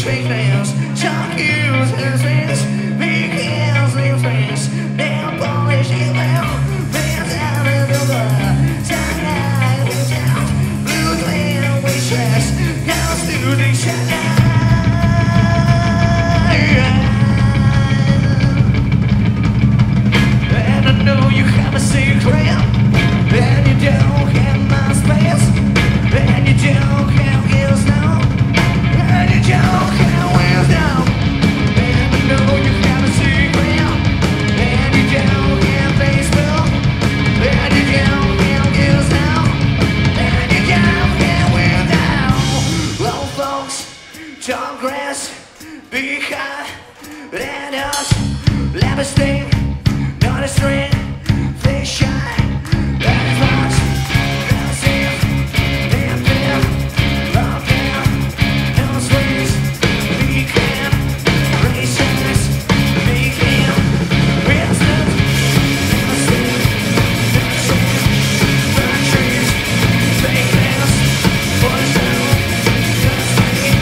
Tall grass behind and us. Let me sting, not a string. They shine as much as if they're there. Up there, no swings. We can races. We can business. Never seen, never seen. The trees, fake this. For the sound, just wait.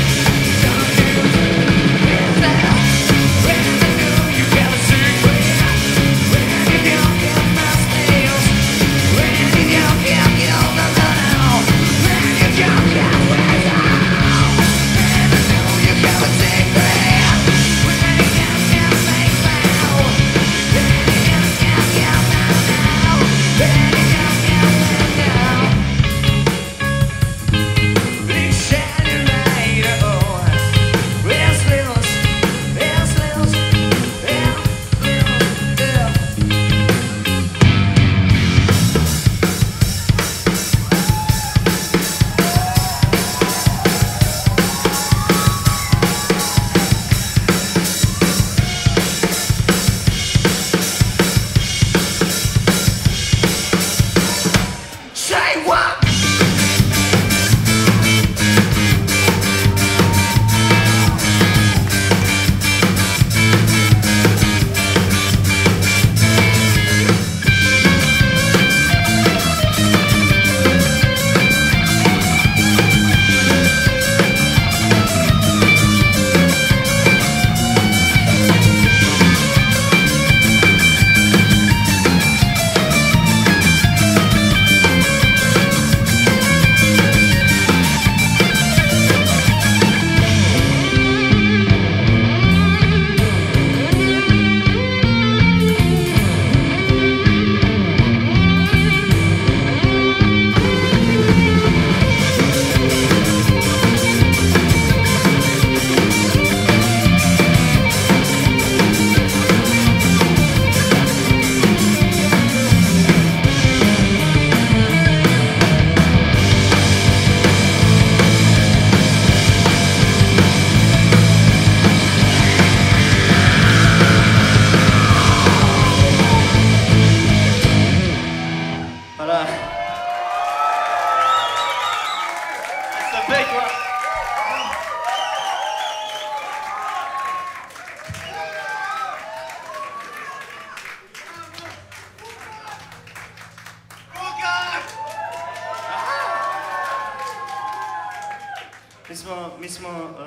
Mi smo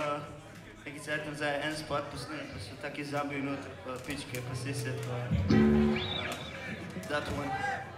neki cajt nazaj en spot posneli, pa so taki zabili noter pičke, pa si se pa that one.